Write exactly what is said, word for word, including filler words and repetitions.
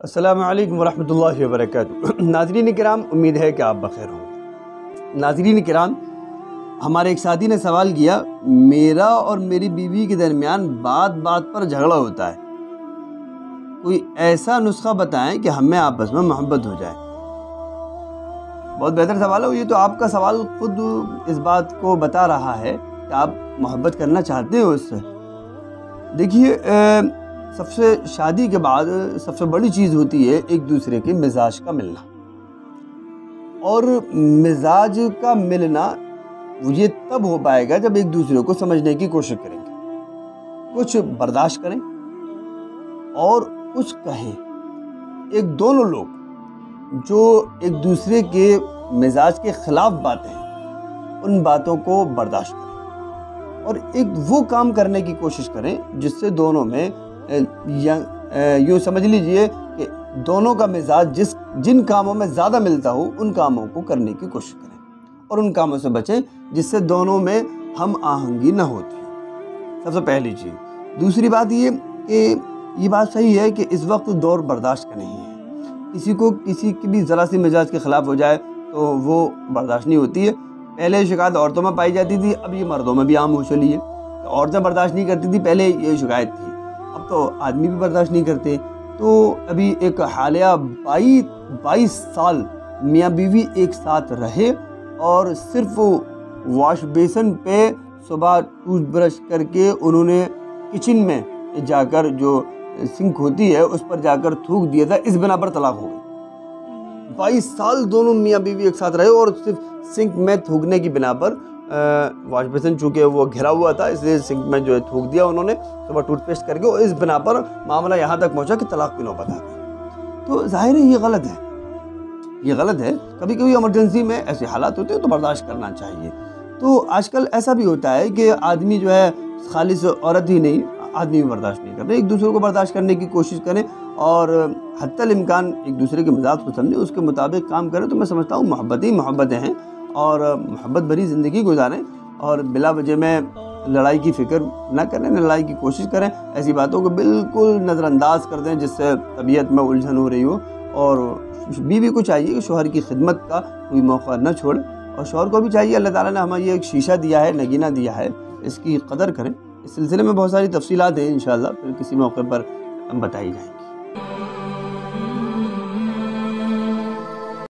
السلام علیکم ورحمۃ اللہ وبرکاتہ۔ ناظرین کرام، امید ہے کہ آپ بخیر ہوں گے۔ ناظرین کرام، ہمارے ایک ساتھی نے سوال کیا، میرا اور میری بیوی کے درمیان بات بات پر جھگڑا ہوتا ہے، کوئی ایسا نسخہ بتائیں کہ ہمیں آپس میں محبت ہو جائے۔ بہت بہتر سوال ہے۔ یہ تو آپ کا سوال خود اس بات کو بتا رہا ہے کہ آپ محبت کرنا چاہتے ہو اس سے۔ دیکھیے، سب سے شادی کے بعد سب سے بڑی چیز ہوتی ہے ایک دوسرے کے مزاج کا ملنا، اور مزاج کا ملنا یہ تب ہو پائے گا جب ایک دوسرے کو سمجھنے کی کوشش کریں گے، کچھ برداشت کریں اور کچھ کہیں۔ ایک دونوں لوگ جو ایک دوسرے کے مزاج کے خلاف باتیں ہیں، ان باتوں کو برداشت کریں اور ایک وہ کام کرنے کی کوشش کریں جس سے دونوں میں یوں سمجھ لیجئے کہ دونوں کا مزاج جس جن کاموں میں زیادہ ملتا ہو ان کاموں کو کرنے کی کوشش کریں، اور ان کاموں سے بچیں جس سے دونوں میں ہم آہنگی نہ ہوتی ہے۔ سب سے پہلی چیز۔ دوسری بات یہ کہ یہ بات صحیح ہے کہ اس وقت دور برداشت کا نہیں ہے۔ کسی کو کسی کی بھی ذرا سی مزاج کے خلاف ہو جائے تو وہ برداشت نہیں ہوتی ہے۔ پہلے شکایت عورتوں میں پائی جاتی تھی، اب یہ مردوں میں بھی عام ہو چلی ہے۔ عورتیں برداشت نہیں کرتی تھی، پہلے یہ شکایت تھی، اب تو آدمی بھی برداشت نہیں کرتے۔ تو ابھی ایک حالیہ بائیس بائیس سال میاں بیوی ایک ساتھ رہے اور صرف واش بیسن پہ صبح ٹوتھ برش کر کے انہوں نے کچن میں جا کر جو سنک ہوتی ہے اس پر جا کر تھوک دیا تھا، اس بنا پر طلاق ہو گئی۔ بائیس سال دونوں میاں بیوی ایک ساتھ رہے اور صرف سنک میں تھوکنے کی بنا پر واش بیسن چونکہ وہ گھرا ہوا تھا، اس لیے سنک میں جو ہے تھوک دیا انہوں نے صبح ٹوتھ پیسٹ کر کے، اور اس بنا پر معاملہ یہاں تک پہنچا کہ طلاق کی نوبت آ گئی۔ تو ظاہر ہے یہ غلط ہے، یہ غلط ہے۔ کبھی کبھی ایمرجنسی میں ایسے حالات ہوتے ہیں تو برداشت کرنا چاہیے۔ تو آج کل ایسا بھی ہوتا ہے کہ آدمی جو ہے خالص عورت ہی نہیں، آدمی بھی برداشت نہیں کرتے۔ ایک دوسرے کو برداشت کرنے کی کوشش کریں اور حتی الامکان ایک دوسرے کے مزاج کو سمجھیں، اس کے مطابق کام کریں، تو میں سمجھتا ہوں محبت ہی محبتیں ہیں، اور محبت بھری زندگی گزاریں اور بلا وجہ میں لڑائی کی فکر نہ کریں، لڑائی کی کوشش کریں۔ ایسی باتوں کو بالکل نظر انداز کر دیں جس سے طبیعت میں الجھن ہو رہی ہو، اور بیوی کو چاہیے کہ شوہر کی خدمت کا کوئی موقع نہ چھوڑے، اور شوہر کو بھی چاہیے، اللہ تعالیٰ نے ہمیں یہ ایک شیشہ دیا ہے، نگینہ دیا ہے، اس کی قدر کریں۔ اس سلسلے میں بہت ساری تفصیلات ہیں، انشاءاللہ پھر کسی موقع پر ہم بتائی جائیں گی۔